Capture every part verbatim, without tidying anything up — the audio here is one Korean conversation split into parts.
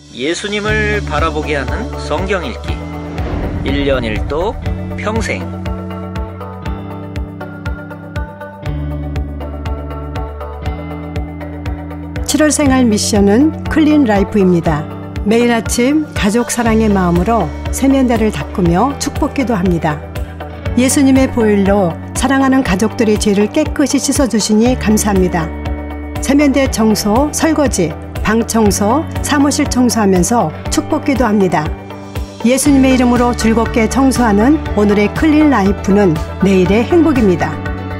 예수님을 바라보게 하는 성경 읽기 일 년 일 독 평생. 칠월 생활 미션은 클린 라이프입니다. 매일 아침 가족 사랑의 마음으로 세면대를 닦으며 축복기도 합니다. 예수님의 보혈로 사랑하는 가족들의 죄를 깨끗이 씻어주시니 감사합니다. 세면대 청소, 설거지, 방 청소, 사무실 청소하면서 축복기도 합니다. 예수님의 이름으로 즐겁게 청소하는 오늘의 클린 라이프는 내일의 행복입니다.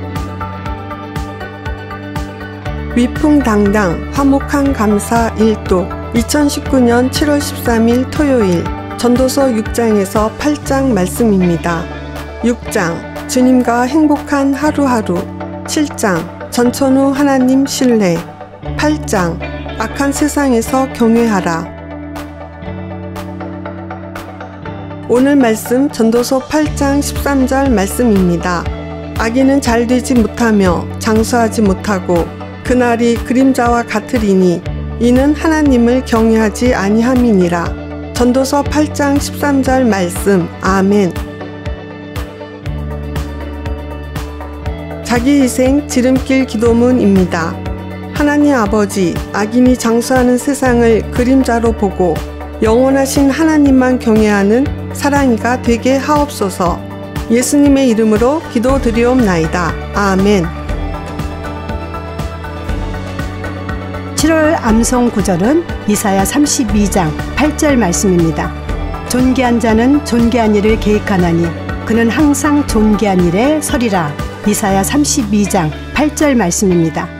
위풍당당 화목한 감사 일 독 이천십구 년 칠월 십삼일 토요일 전도서 육 장에서 팔 장 말씀입니다. 육 장 주님과 행복한 하루하루, 칠 장 전천후 하나님 신뢰, 팔 장 악한 세상에서 경외하라. 오늘 말씀 전도서 팔 장 십삼 절 말씀입니다. 악인은 잘 되지 못하며 장수하지 못하고 그날이 그림자와 같으리니 이는 하나님을 경외하지 아니함이니라. 전도서 팔 장 십삼 절 말씀. 아멘. 자기희생 지름길 기도문입니다. 하나님 아버지, 악인이 장수하는 세상을 그림자로 보고 영원하신 하나님만 경외하는 사랑이가 되게 하옵소서. 예수님의 이름으로 기도드리옵나이다. 아멘. 칠월 암송 구절은 이사야 삼십이 장 팔 절 말씀입니다. 존귀한 자는 존귀한 일을 계획하나니 그는 항상 존귀한 일에 서리라. 이사야 삼십이 장 팔 절 말씀입니다.